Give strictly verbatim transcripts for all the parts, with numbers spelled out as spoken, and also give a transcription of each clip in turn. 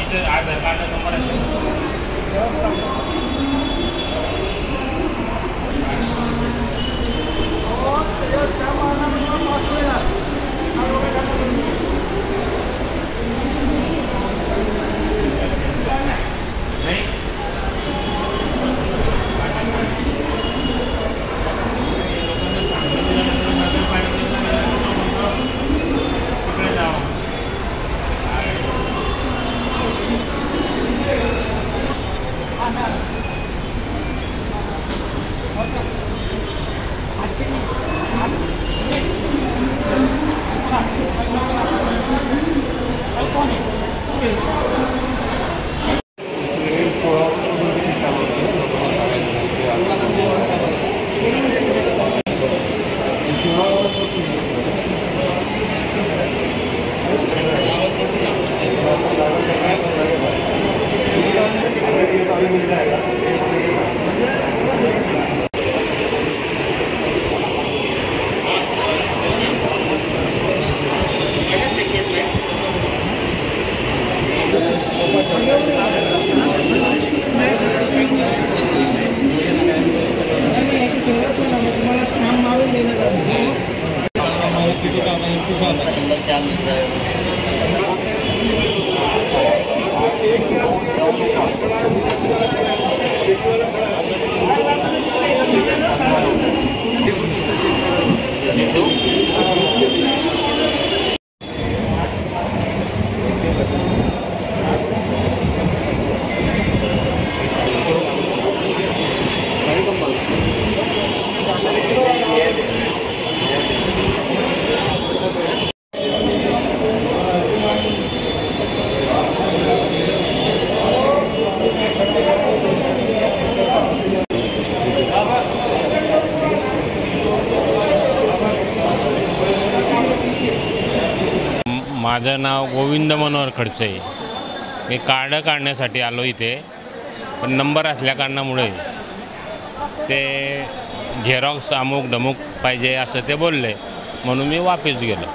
इथे आधार card number मिल जाएगा। माझं नाव गोविंद मनोहर खडसे। मी कार्ड काढण्यासाठी आलो इथे, पण नंबर असल्या कारणामुळे ते झेरॉक्स अमुक धमुक पाहिजे असं ते बोलले, म्हणून मी वापस गेलो।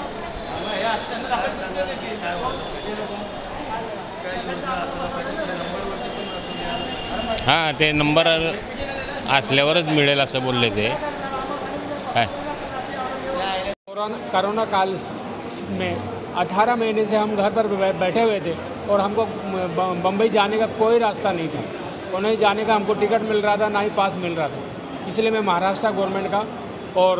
हां, ते नंबर असल्यावरच मिळेल असं बोलले ते काय। कोरोना काल में अठारह महीने से हम घर पर बैठे हुए थे और हमको बम्बई जाने का कोई रास्ता नहीं था, और नहीं जाने का हमको टिकट मिल रहा था, ना ही पास मिल रहा था। इसलिए मैं महाराष्ट्र गवर्नमेंट का और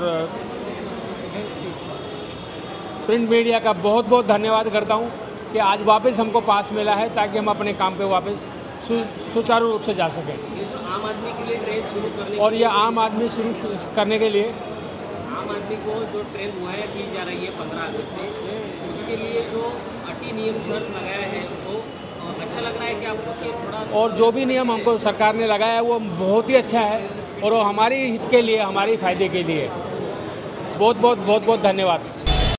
प्रिंट मीडिया का बहुत बहुत धन्यवाद करता हूं कि आज वापस हमको पास मिला है, ताकि हम अपने काम पे वापस सुचारू रूप से जा सकें। आम आदमी के लिए ट्रेन शुरू करने और ये आम आदमी शुरू करने के लिए आम आदमी को जो ट्रेन मुहैया की जा रही है पंद्रह अगस्त से, उसके लिए जो अटी नियम शर्त लगाया है वो अच्छा लग रहा है कि आपको कि थोड़ा, और जो भी नियम हमको सरकार ने लगाया है वो बहुत ही अच्छा है, और वो हमारी हित के लिए, हमारी फ़ायदे के लिए। बहुत बहुत बहुत बहुत धन्यवाद।